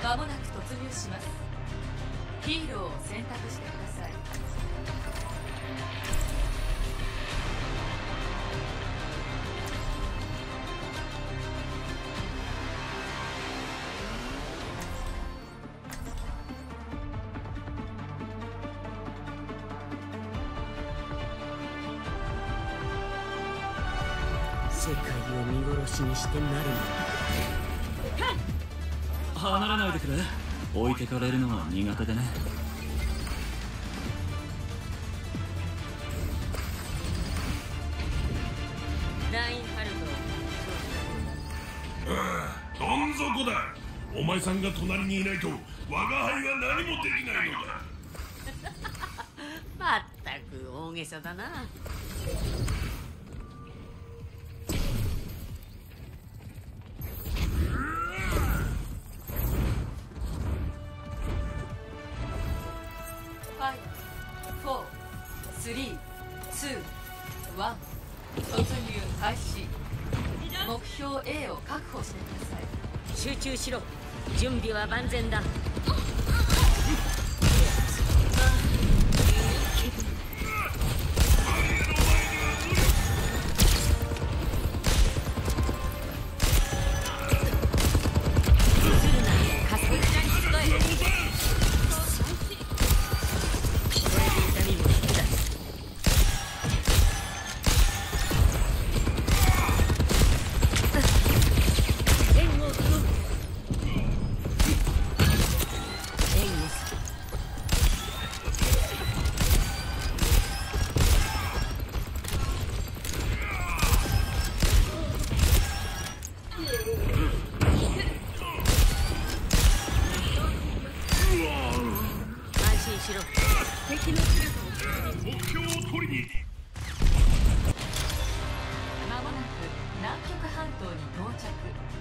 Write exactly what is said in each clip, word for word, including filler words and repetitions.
間もなく突入します。ヒーローを選択してください。 世界を見殺しにしてなるのだ。 離れないでくれ。置いてかれるのは苦手でね。 ラインハルト。 ああ、どん底だ。お前さんが隣にいないと我が輩は何もできないのだ。 まったく大げさだな。 スリー、ツー、ワン、突入開始。目標 A を確保してください。 集中しろ。準備は万全だ。 敵の姿を目標を取りに。まもなく南極半島に到着。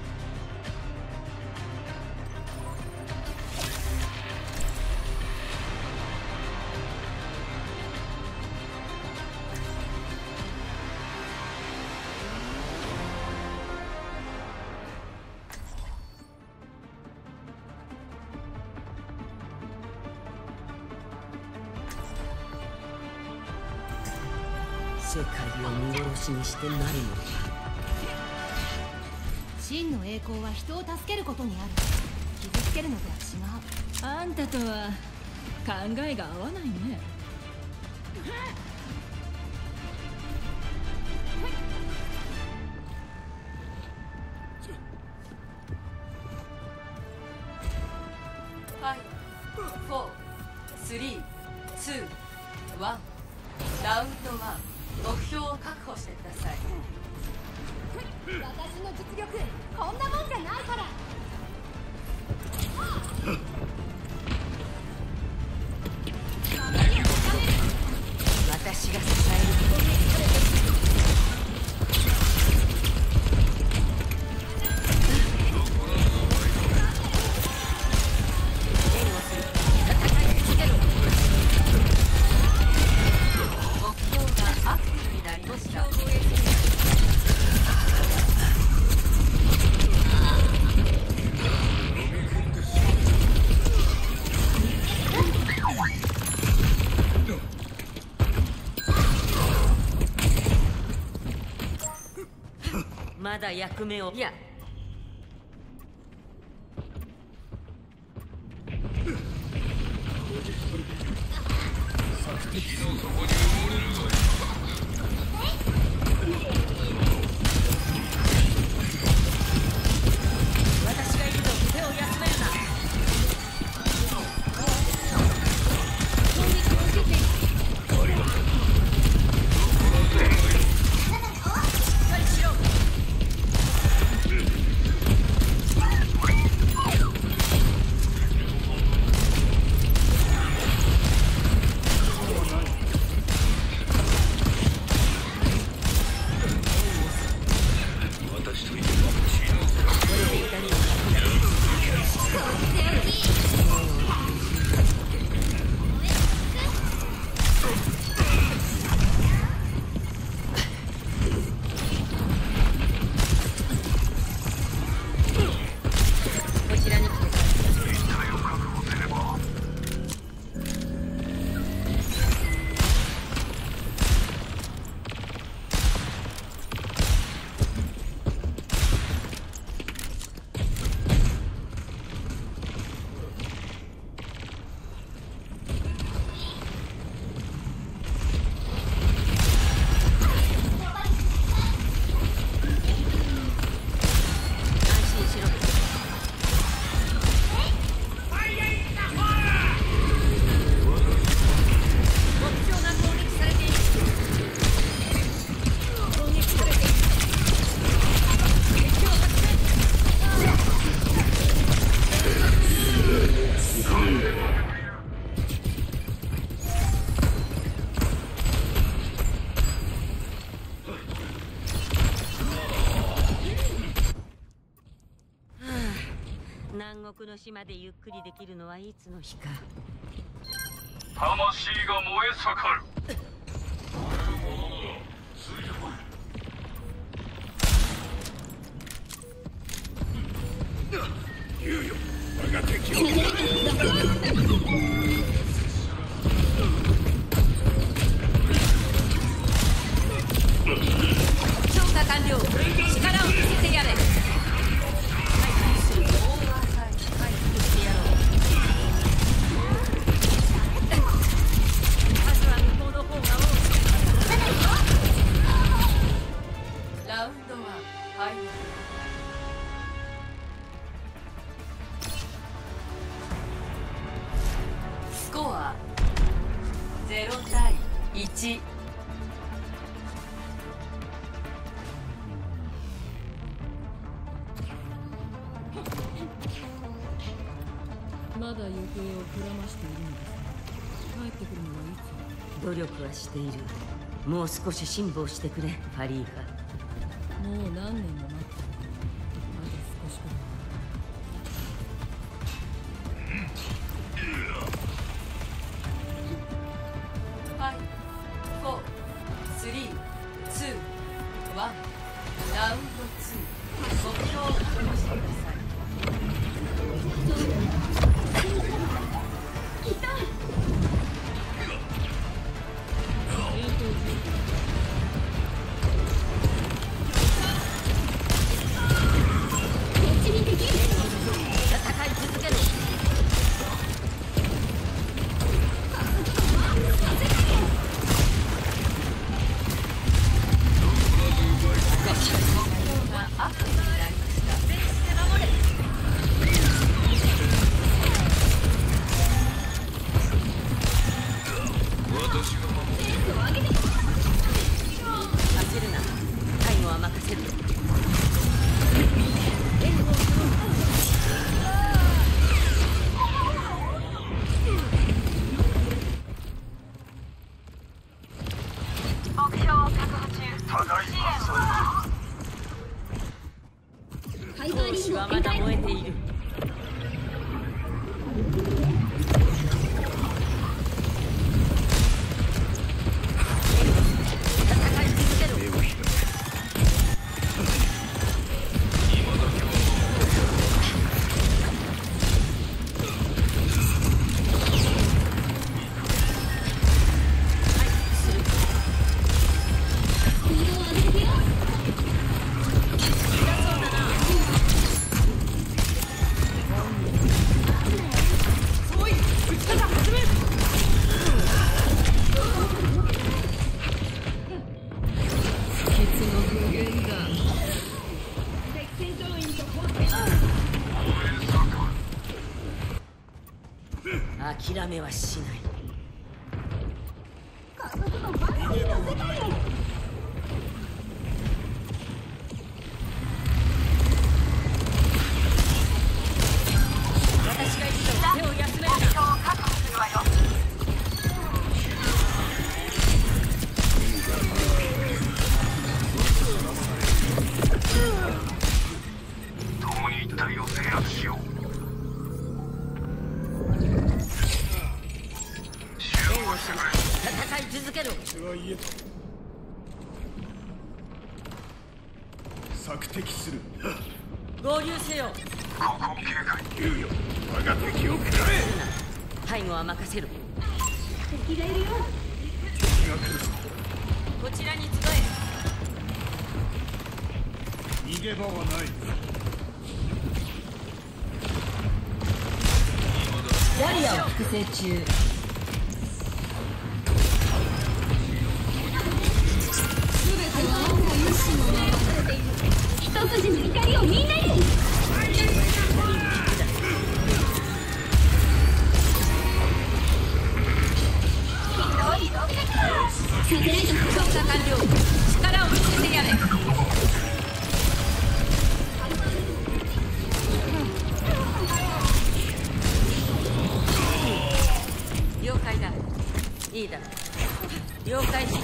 世界を見殺しにしてなるのだ。 真の栄光は人を助けることにある。傷つけるのとは違う。 あんたとは考えが合わないね。 はい、フォー、スリー、ツー、ワン。ラウンドワン。目標を確保してください。 私の実力こんなもんじゃないから。 私が支える。まだ役目を。いや、私がいるぞ。手を休めるな。しっかりしろ。 南国の島でゆっくりできるのはいつの日か。 魂が燃え盛る。 言うよ、我が敵を食らえ。 消化完了。力を見せてやれ。ラウンドワン、はい。スコアゼロ対いち。 まだ行方をくらましているのです。帰ってくるのはいつ？ 努力はしている。もう少し辛抱してくれ、ファリーハ。 もう何年も待った。まだ少しくらい。 ファイブ、フォー、スリー、ツー、ワン。ラウンドツー。目標を確認してください。 星はまだ燃えている。戦い続けろ。諦めはしない。私が一度手を休めるな。確保するわよ。 共に一体を制圧しよう。 戦い続けろ。 索敵する。 合流せよ。 ここ警戒。 言うよ、我が敵を食らえ。 背後は任せる。 敵がいるよ。 敵が来るぞ。 こちらに集え。 逃げ場はない。 ダリアを複製中。 一筋の光をみんなに。サテライト消化完了。力を見せてやれ。了解だ。いいだ。了解した。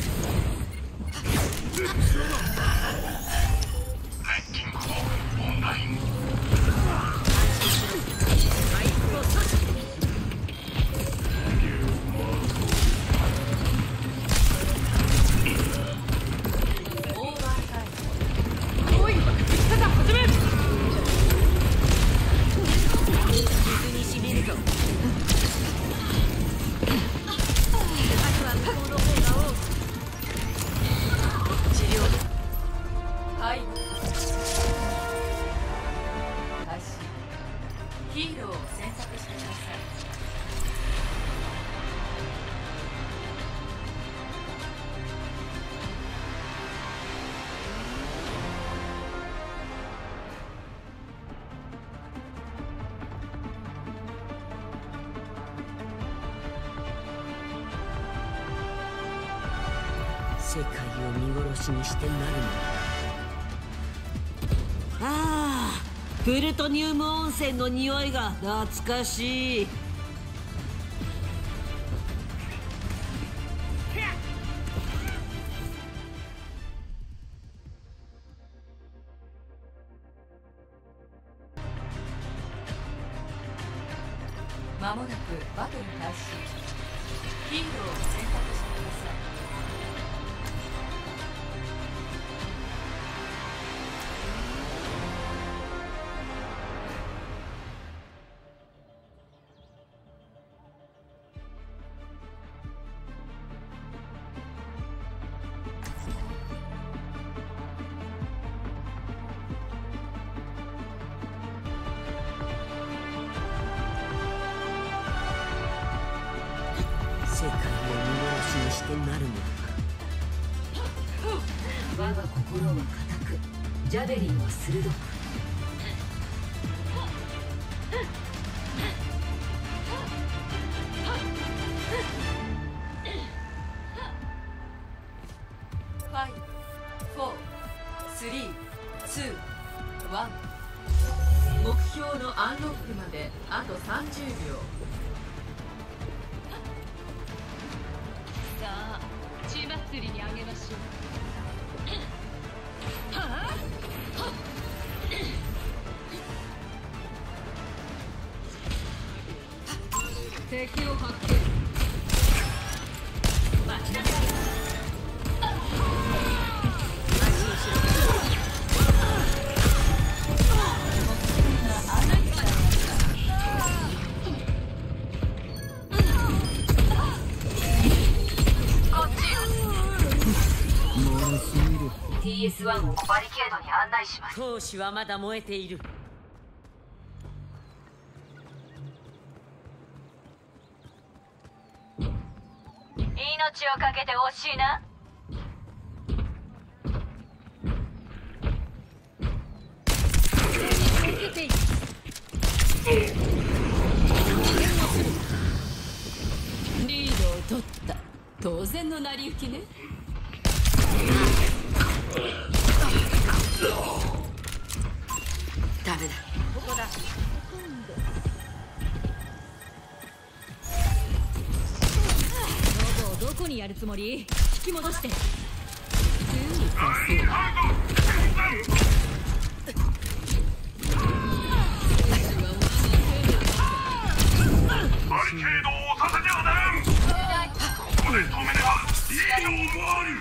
レッキングを問題。 ヒーローを選択してください。 世界を見殺しにしてなるのだ。ああ、プルトニウム温泉の匂いが懐かしい。 まもなくバトル開始。ヒーローを選択してください。 世界を見殺しにしてなるのだ。我が心は固く、ジャベリンは鋭く。 ファイブ、フォー、スリー、ツー、ワン。目標のアンロックまであとさんじゅうびょう。 血祭りにあげましょう。敵を発見。待ちなさい。 ティーエスワン をバリケードに案内します。 闘志はまだ燃えている。 命をかけてほしいな。 リードを取った。当然の成り行きね。 ダメだ。ここだ。 ロボをどこにやるつもり？引き戻して。 バリケードを押させてはならん。ここで止めればいいと思われる。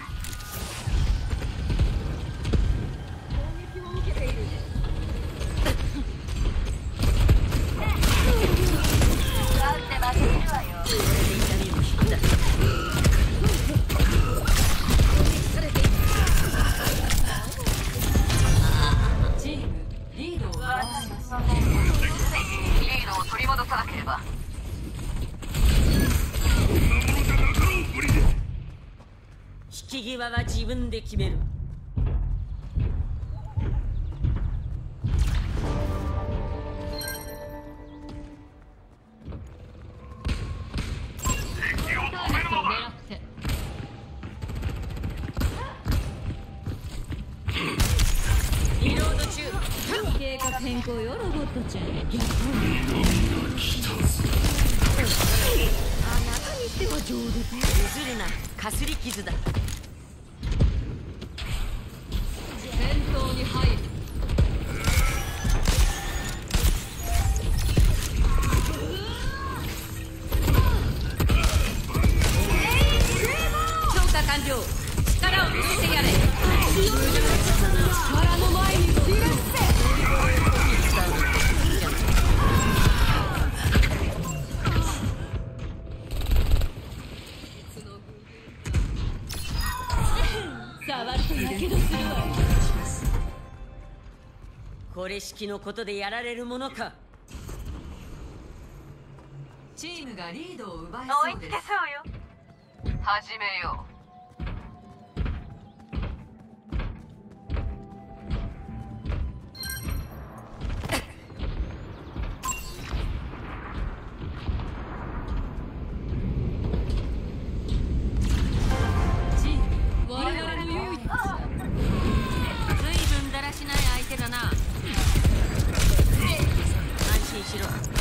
チームリードを奪われます。 リードを取り戻さなければ。 引き際は自分で決める。 計画変更よ、ロボットちゃん。逆あなたにしては上手。 譲るな、かすり傷だ。 戦闘に入る。 強化完了。力を見せてやれ。 力の前に知らせ。触るとやけどするわ。 これ式のことでやられるものか。 チームがリードを奪い追いつけそうです。 そうよ。始めよう。 チーム我々の唯一随分だらしない相手だな。安心しろ。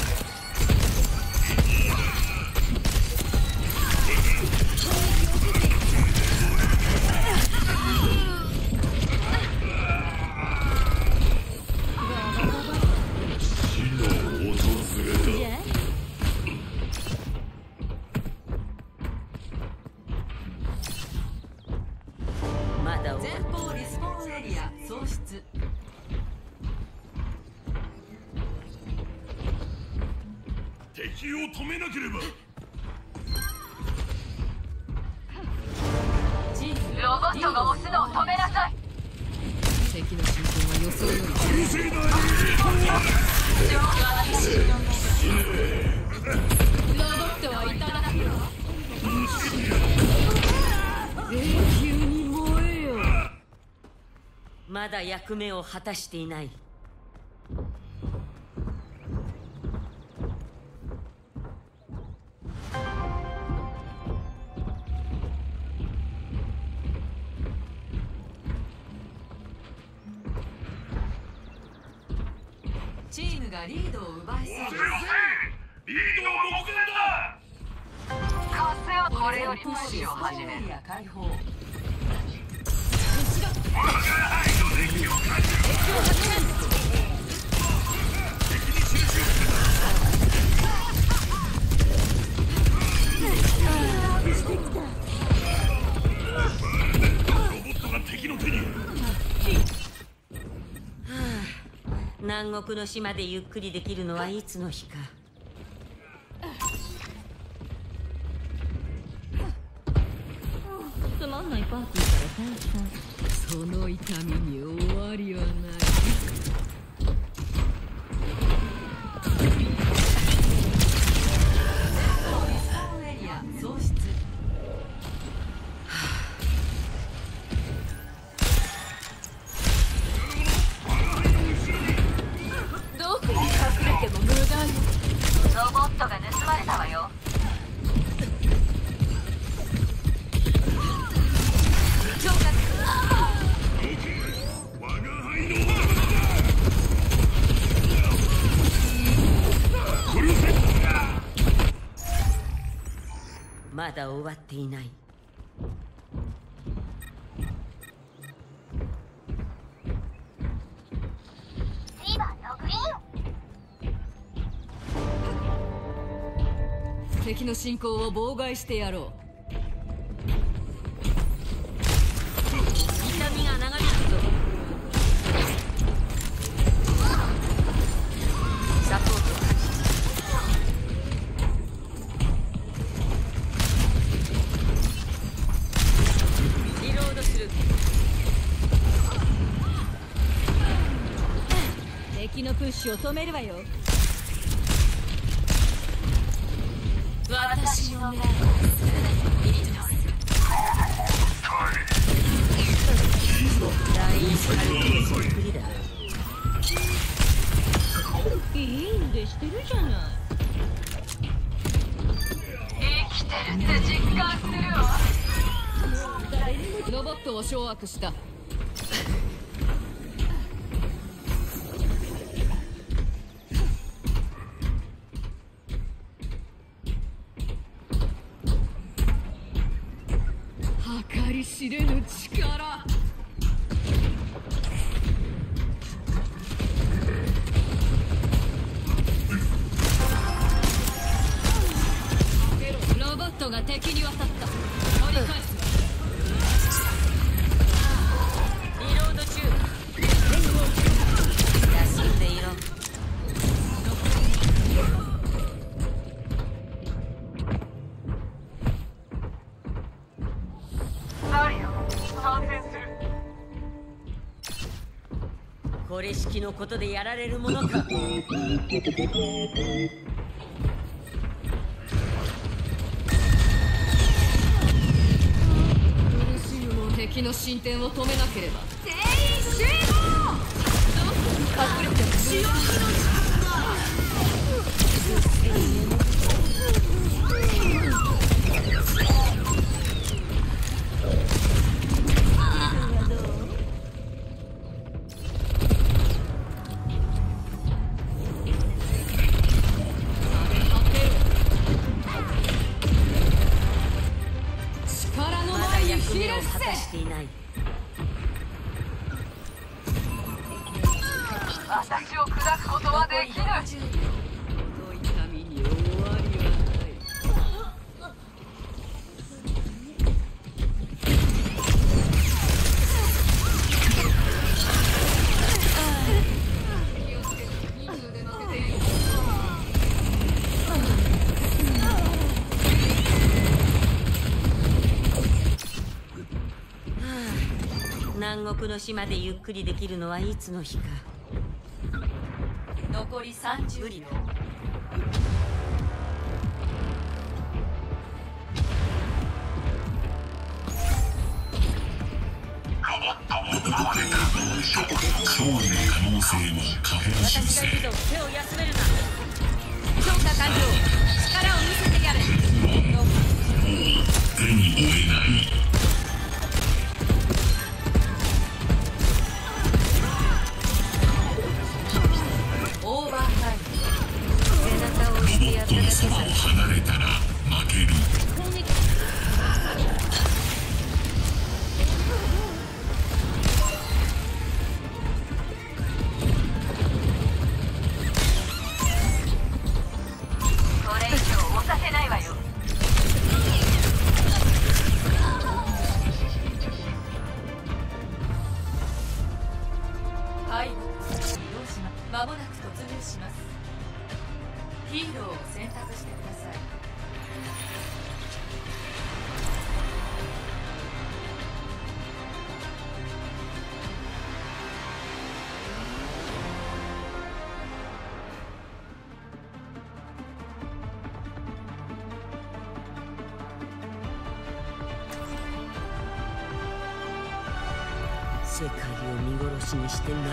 まだ終前わ方リスポーンエリア喪失。 敵を止めなければ。 チームロボットが押すのを止めなさい。 敵の進行は予想よりうるせえな。 ロボットはいただくよ。永久に燃えよ。 まだ役目を果たしていない。 チームがリードを奪いそうです。 リードは目前だ。 風はこれよりプッシリスポュを始める。 ーンエリア解放。 ロボットが敵の手に。 南国の島でゆっくりできるのはいつの日か。つまんないパーティーから退散。 その痛みに終わりはない。 リスポーンエリア喪失。 どこに隠れても無駄よ。 ロボットが盗まれたわよ。 我が輩の罠だ。これをせ。 まだ終わっていない。 リバーのグリーン。 敵の進行を妨害してやろう。 痛みが長引くぞ。サポート開始。リロードする。 敵のプッシュを止めるわよ。 私の目第一カルテのそっくりだ。いいんでしてるじゃない。 生きてるって実感するわ。 ロボットを掌握した。計り知れぬ力。ロボットが敵に渡った。取り返す。 リロード中。休んでいろ。 あるよ。参戦する。 これ式のことでやられるものか。 撃の進展を止めなければ。 全員集合。 隠れて仕置きの時間だ。 していない。 私を砕くことはできぬ。 この痛みに終わりはない。南国の島でゆっくりできるのはいつの日か。 残りさんじゅうびょう。 勝利の可能性の下方修正。 私がいるぞ、手を休めるな。 強化完了。力を見せてやる。 もう手に負えない。そのそばを離れたら負ける。 これ以上押させないわよ。 はい、移動します。間もなく突入します。ヒーローを選択してください。 世界を見殺しにしてなるの。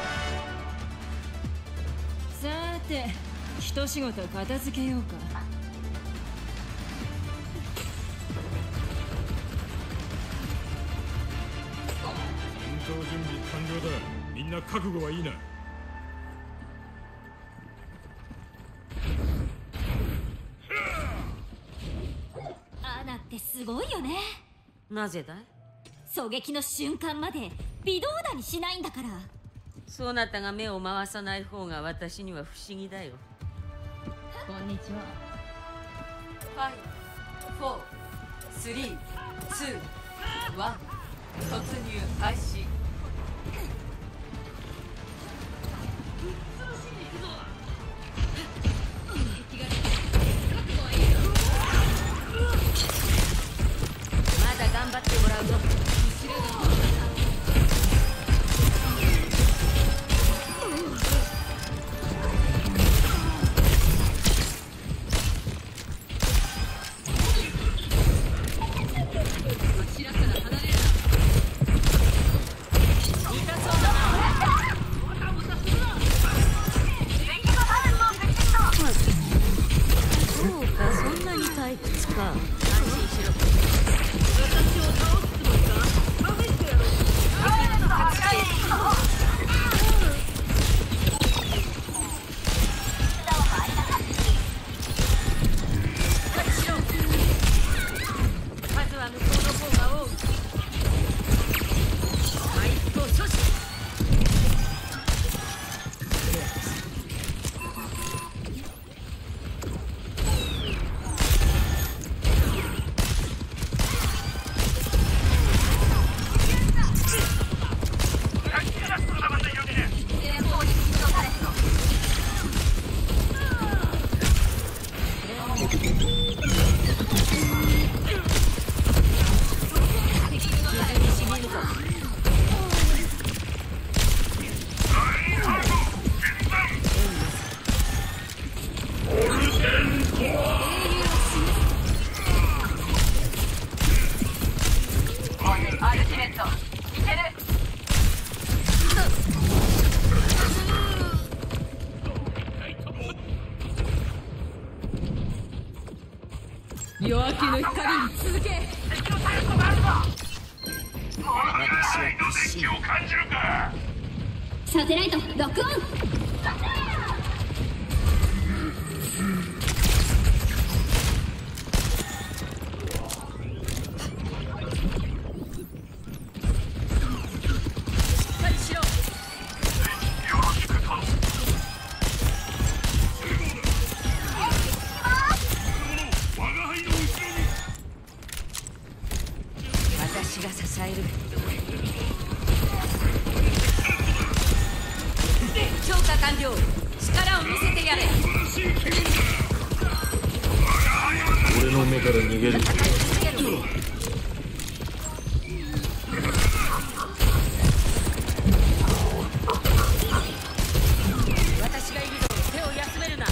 さーて、一仕事片付けようか。 戦闘準備完了だ。みんな覚悟はいいな。 アナってすごいよね。 なぜだい？ 狙撃の瞬間まで微動だにしないんだから。 そなたが目を回さない方が私には不思議だよ。 こんにちは。 ファイブ、フォー、スリー、ツー、ワン、突入開始。 まだ頑張ってもらうぞ。 ミカソン夜明けの光に続け。 敵のタルトがあるぞ。 私は屈しない。 感じるか。 サテライトロックオン。 私が支える。 強化完了。力を見せてやれ。 俺の目から逃げる。 私がいるぞ。手を休めるな。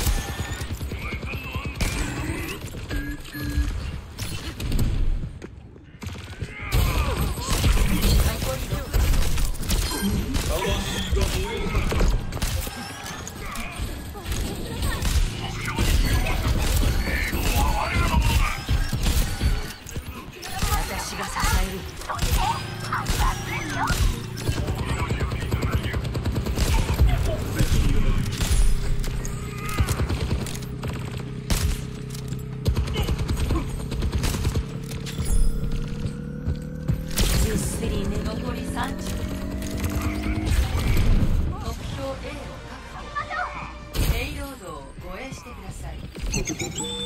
私が支える。ぐっすり寝ろ。 残りさんじゅう。目標 A を確保。ペイロードを護衛してください。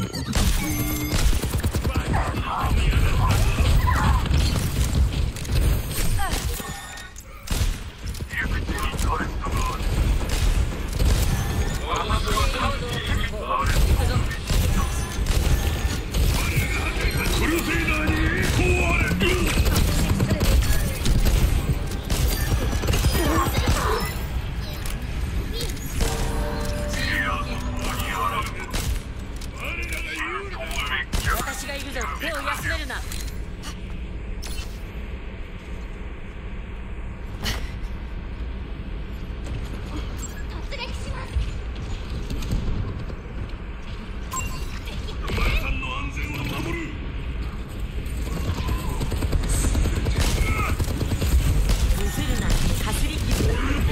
クルセイダーに壊れる。 私がいるぞ。手を休めるな。 突撃します。 お前さんの安全は守る。 譲るな。かすり傷。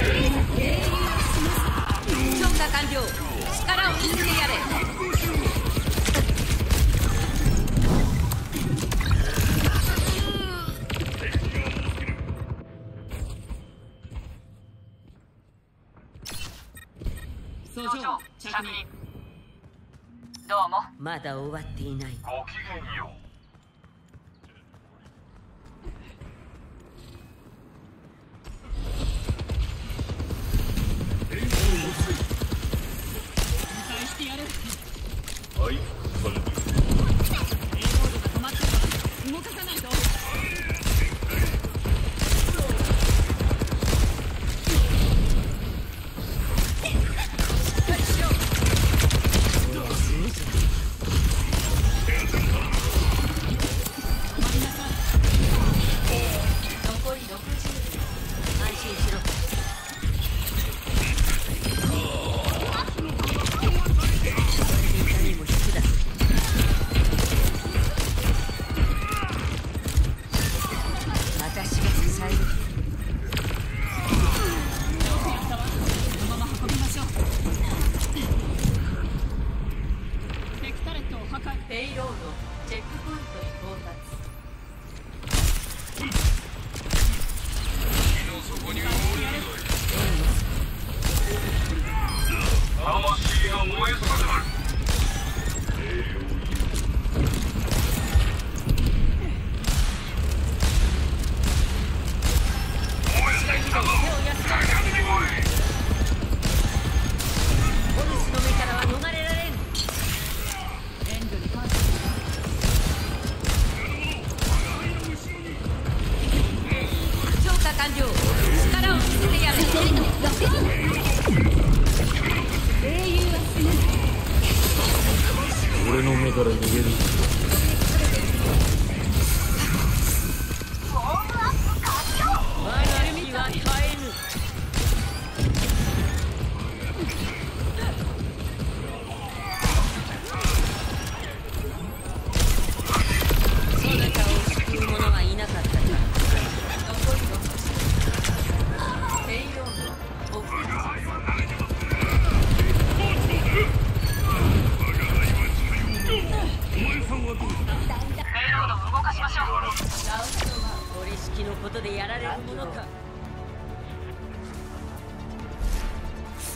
強化完了。力を見せてやれ。 総長着任。 どうも。 まだ終わっていない。 ごきげんよう。 返してやる。 はい。 A モードが止まってるから動かさないと。 残りろくじゅう。 安心しろ。何も引くだ。私が支える。 よくやったわ。このまま運びましょう。テクタレットを破壊。 ペイロードチェックポイントに到達。 魂が燃え盛る。 オルスの目からは逃れられん。 援助に感謝。 強化完了。力を見せてやれ。 サテライトロックオン。英雄は死ぬ。 俺の目から逃げる。 私は耐えぬ。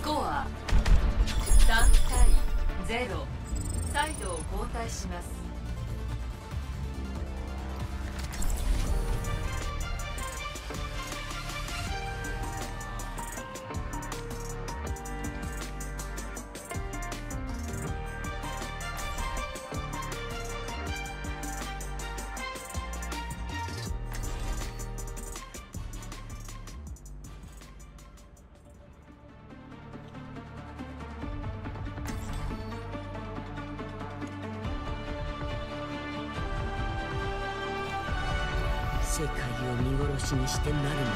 コアさん対ゼロ、サイドを交代します。 世界を見殺しにしてなるのだ。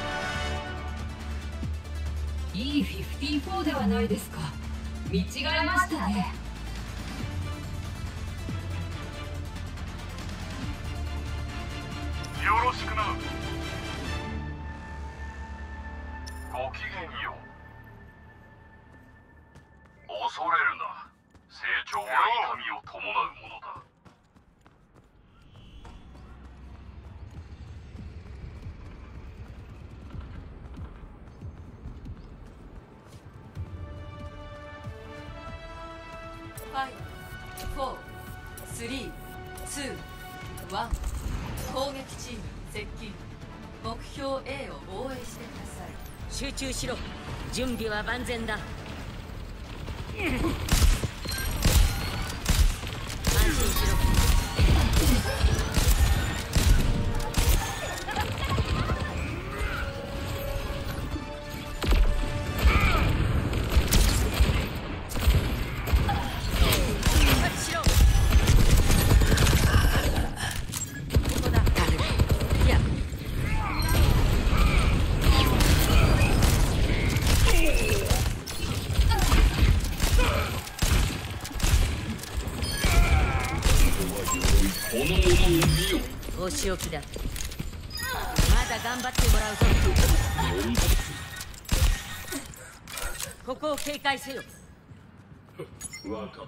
イーフィフティーフォー ではないですか。見違えましたね。 よろしくな。ごきげんよう。恐れるな。成長は痛みを伴うものだ。 ご、よん、さん、に、に、いち、攻撃チーム接近。目標 A を防衛してください。 集中しろ。準備は万全だ。安心しろ。お仕置きだ。まだ頑張ってもらうぞ。ここを警戒せよ。 わかった。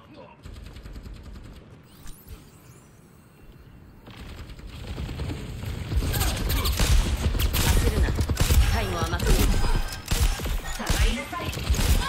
焦るな。最後は負ける。下がりなさい。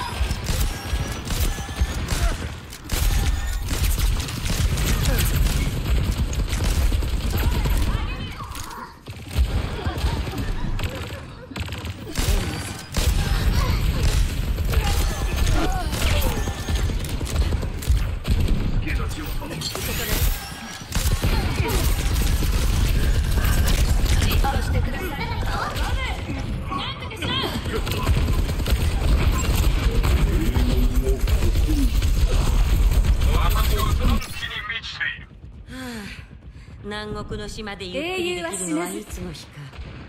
南国の島でゆっくりできるのはいつの日か。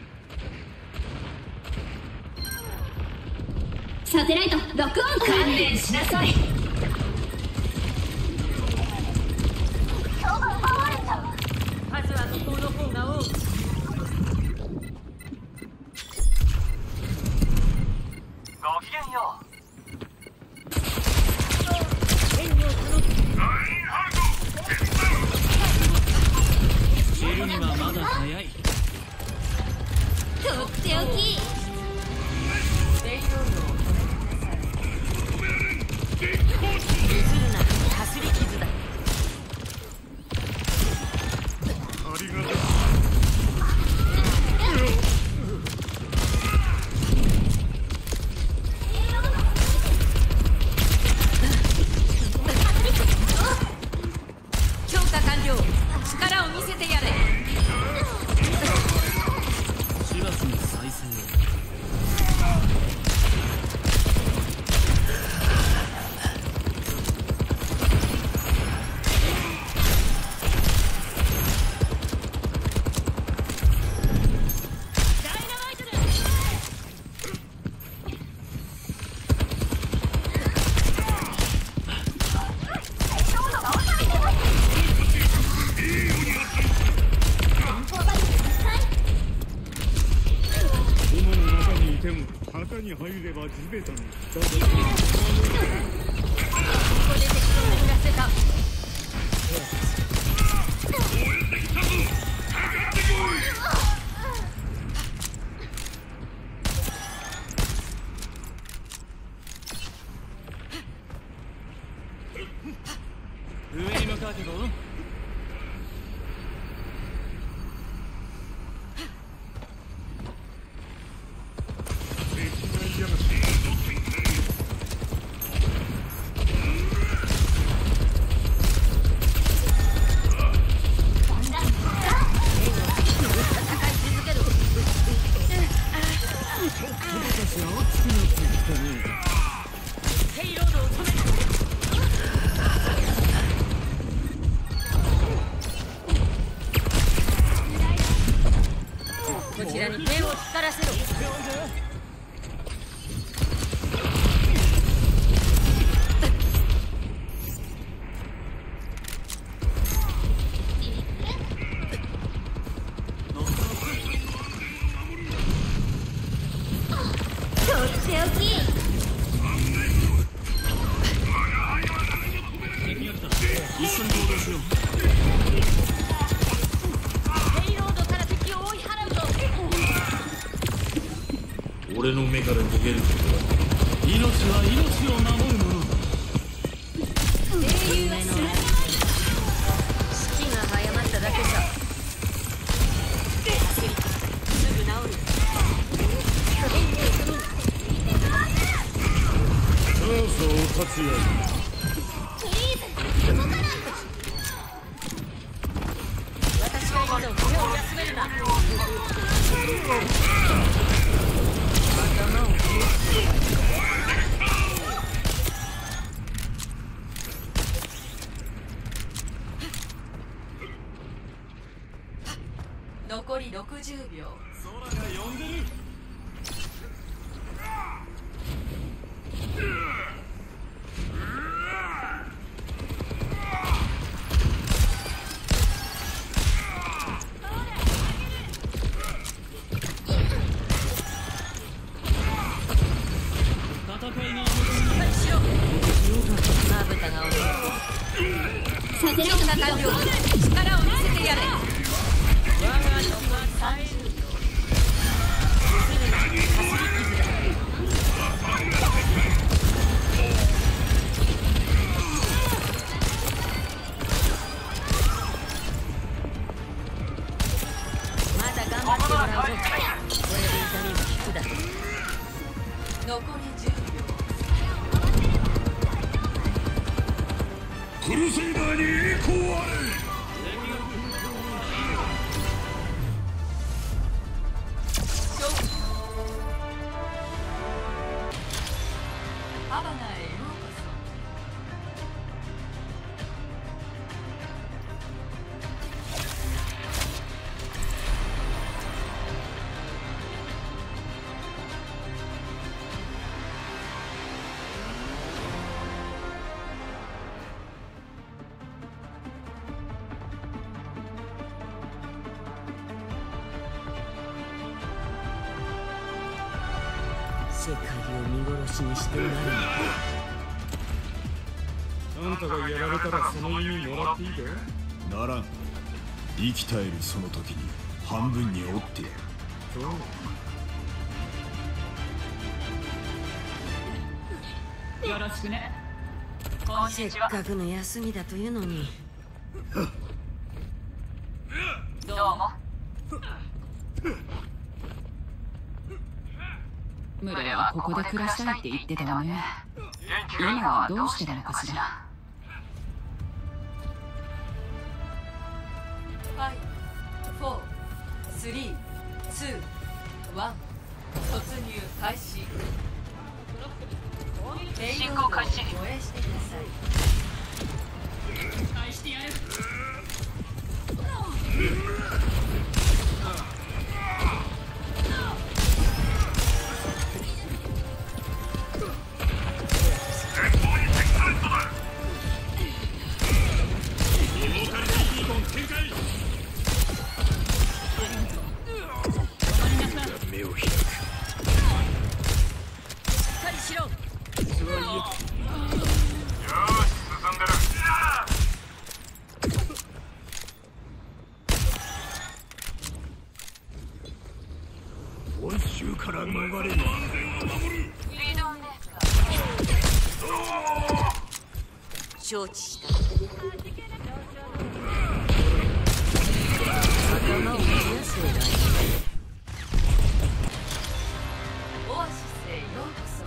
サテライトロックオン。 観念しなさい。 数は向こうの方が多い。 ごきげんよう。 知るにはまだ早い。 とっておき。 レイロードを止めてください。 譲るな。かすり傷だ。 ありがとう。 強化完了。力を見せてやれ。 シラスの再生を。 墓に入れば地べたの。 ここで敵を眠らせた。 だけど。 こちらに剣を光らせろ。とっておき。 一緒に行動しよう。 俺の目から逃げる命は命を守るもの。 英雄の士気が早まっただけさ。すぐ治る。 さあそう立つよ。 私がいるぞ。手を休めるな。 残りろくじゅうびょう。 空が呼んでる。戦いにしろ。まぶたが重い。強さ完了。力を見せてやれ。我が残りさんじゅうびょう。すぐなかすり傷だ。まだ頑張ってもらうぞ。これで痛みも引くだろう。 残りじゅうびょう。 クルセイダーに栄光あれ。 ハバナへようこそ。 世界を見殺しにしてなるあんたがやられたらその意味もらっていいか。 ならん。生き絶えるその時に半分に折ってやる。 そうよろしくね。 せっかくの休みだというのに。 どうも。 群れはここで暮らしたいって言ってたわね。今はどうしてなのかしら。 ファイブ、フォー、スリー、ツー、ワン。突入開始。進行開始。護衛してください。 愛してやる。 目を開く。 しっかりしろ。 本州から逃れる。 承知した。 そうだ。 オアシスへようこそ。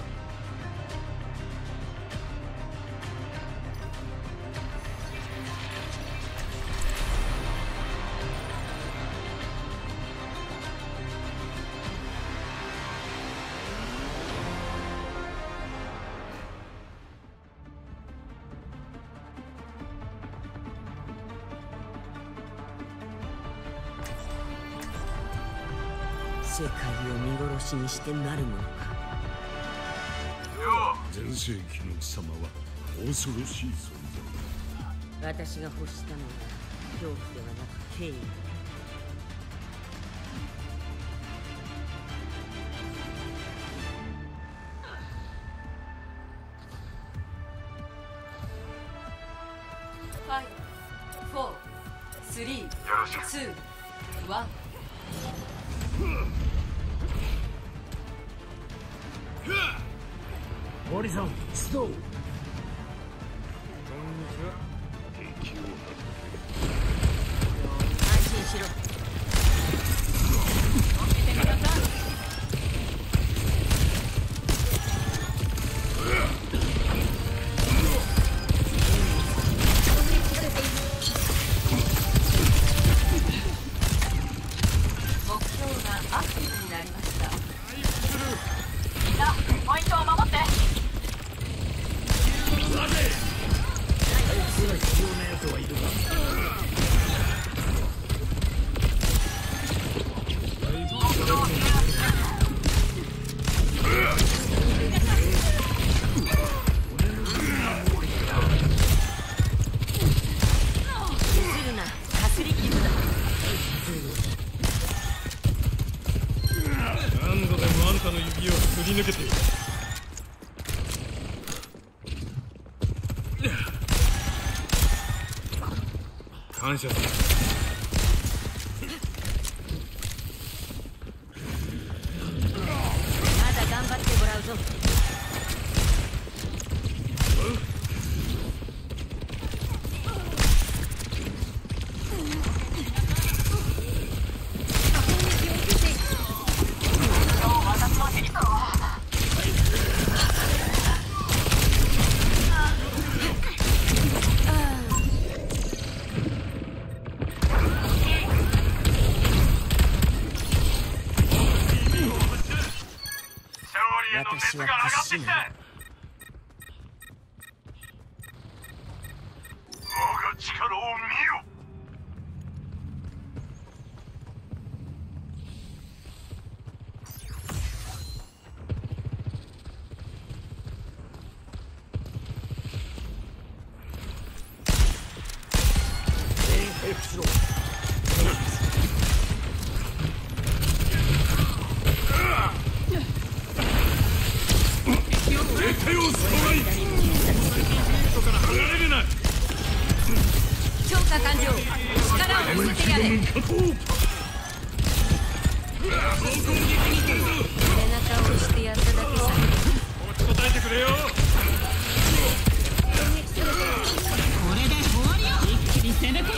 世界を見殺しにしてなるものか。 全盛期の貴様は恐ろしい存在だ。 私が欲したのは恐怖ではなく敬意。 ファイブ、フォー、スリー、ツー、ワン。 森さん出動。 安心しろ。 目標がアクティブになりました。 みんなポイントを守って。 必要なやつはいるか。 譲るな、かすり傷だ。 何度でもあんたの指をすり抜けている。感謝する。 まだ頑張ってもらうぞ。私は屈しない。 我が力を見よ。 全員回復しろ。 絶対をストライク。から離れるな。 強化完了。力を見せてやれ。背中を押してやっただけさ。 もう答えてくれよ。 これで終わりよ。一気に攻め込む。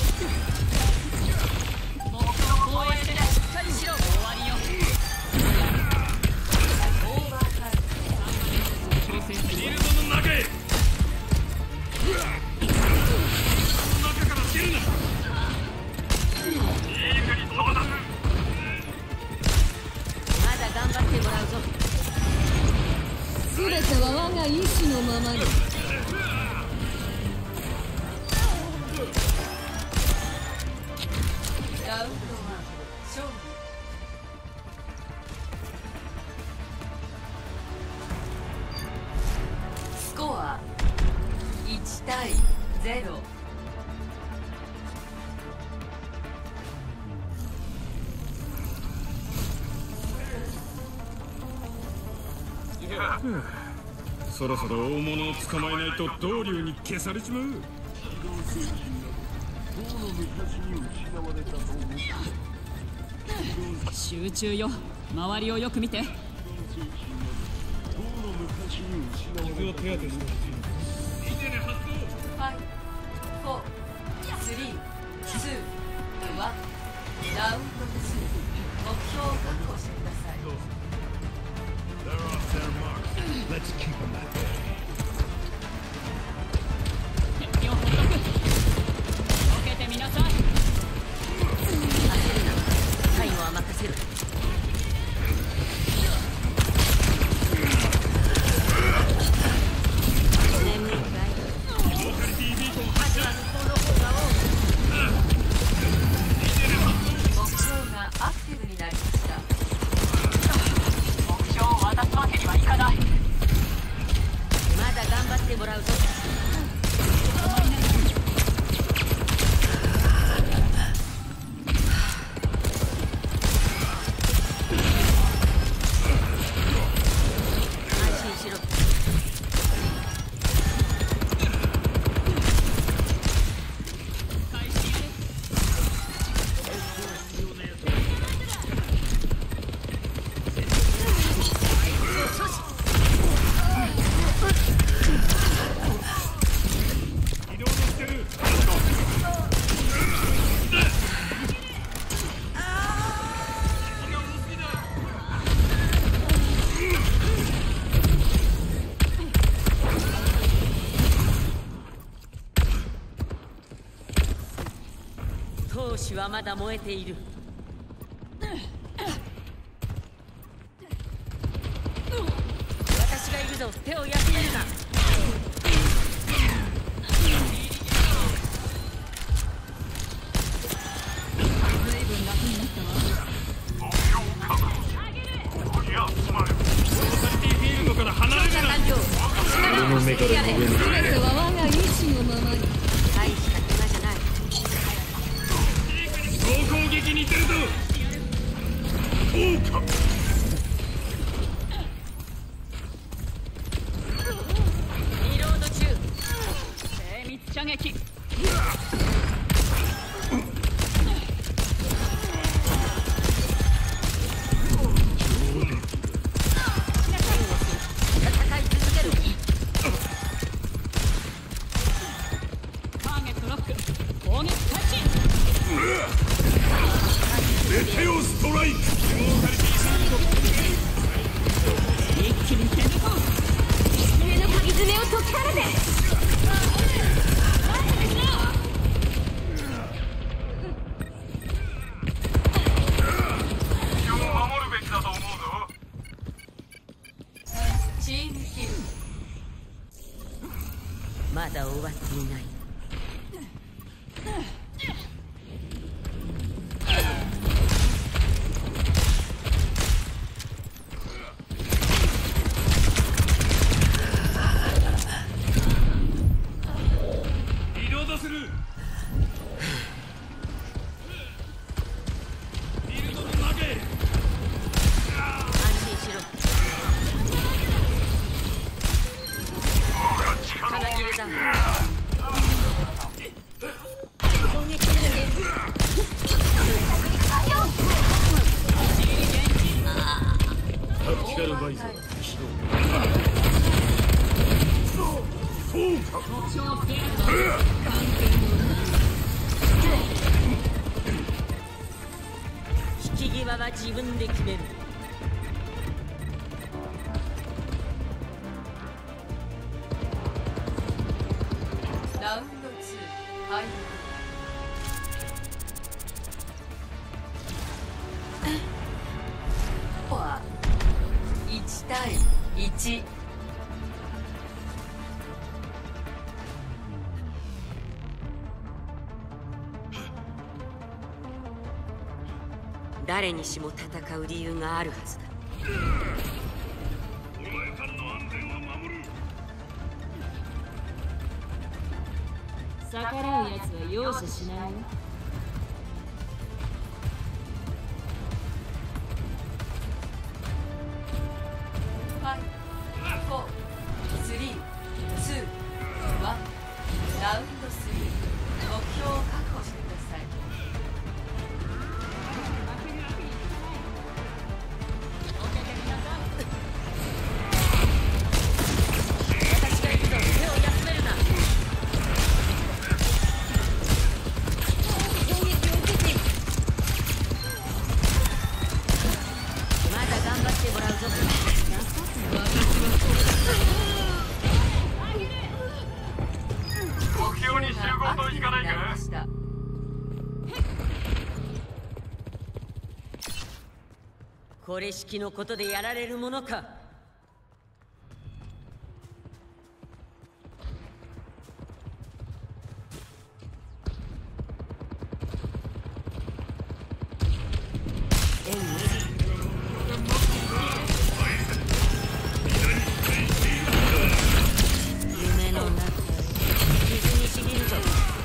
目標防衛してしっかりしろ。終わりよ。 フィールドの中へ。中から出るな。 リーグに到達。 まだ頑張ってもらうぞ。 すべては我が意志のままに。 ラウンドワン、勝利。スコアいち対ゼロ。 そろそろ大物を捕まえないと同竜に消されちまう。 集中よ。周りをよく見て。 傷を手当てしてほしい。 いいね発動。 ファイブ、フォー、スリー、ツー、ワン。 ラウンドツー、目標を確保してください。 They're off their mark. Let's keep them that way. 敵をほっとく。避けてみなさい。 焦るな。最後は任せる。眠いかい。 ローカリティビーコン発射。 目標がアクティブになりました。 目標を渡すわけにはいかない。 まだ頑張ってもらうぞ。安心しろ。闘志はまだ燃えている。私がいるぞ。手を休めるな。 随分楽になったわ。 目標確保。ここに集まれ。 ローカリティフィールドから離れるな。 俺の目から逃げる。 全ては我が意志のままに。 大した怪我じゃない。 総攻撃に出るぞ。効果。 リロード中。 精密射撃。 戦い続ける。 ターゲットロック。攻撃開始。 メテオストライク。 一気に攻め込む。 上の鍵爪を解き放て。 目標を守るべきだと思うぞ。 チームキル。 まだ終わっていない。 リロードする。フィールドに投げ。 安心しろ。金切れだ。攻撃してね。 タクティカルバイザー起動。 引き際は自分で決める。 ラウンドツー、ファイト。はいち対いち。 誰にしも戦う理由があるはずだ。 お前さんの安全は守る。 逆らうやつは容赦しないよ。 ファイブ、フォー、スリー、ツー、ワン。ラウンドスリー、目標を確保してください。 私がいるぞ。手を休めるな。 した。これしきのことでやられるものか。夢の中傷にしみるぞ。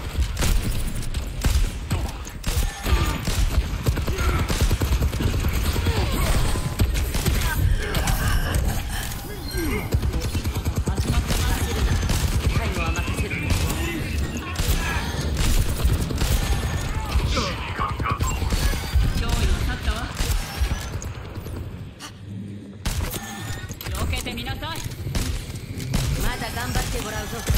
頑張ってもらうぞ。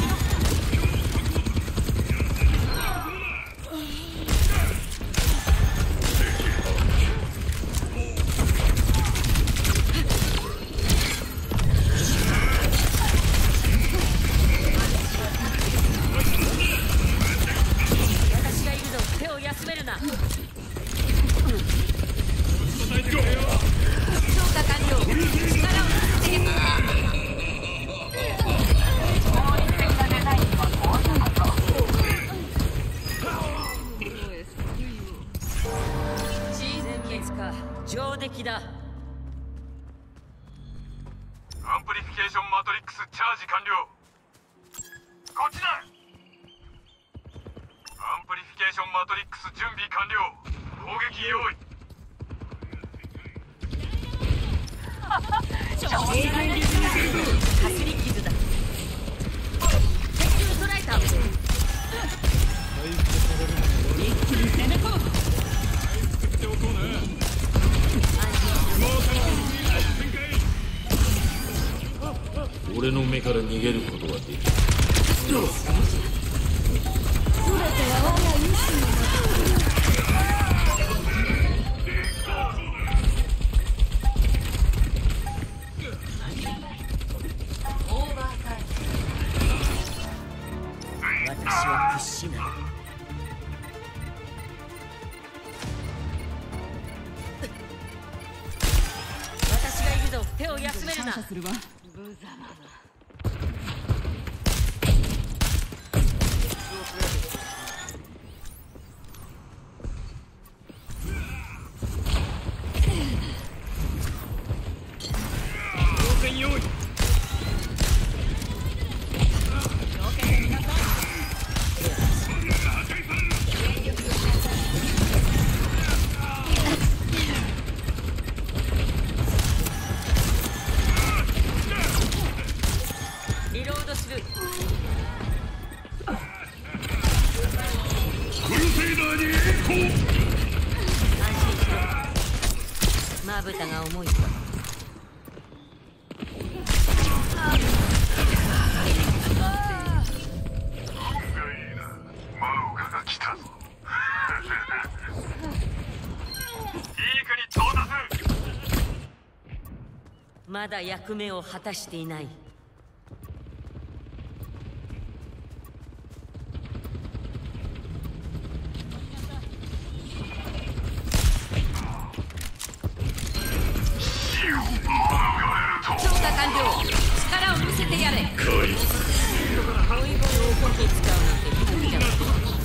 私がいるぞ。手を休めるな。強化完了。力をつけて。上出来だ。 アンプリフィケーションマトリックスチャージ完了。こっちだ。アンプリフィケーションマトリックス準備完了。攻撃用意。 かすり傷だ。鉄球捉えた。一気に攻め込む。 作っておこうな。 俺の目から逃げることはできる。 私は屈しない。私がいるぞ。手を休めるな。 するわ。 無様な。 当然用意。 リロードする。 クルセイダーに栄光。 安心しろ。まぶたが重いか。 マオカが来たぞ。ピークに到達。 まだ役目を果たしていない。強化完了。力を見せてやれ。こういうものを怒って使うなんて無理じゃない。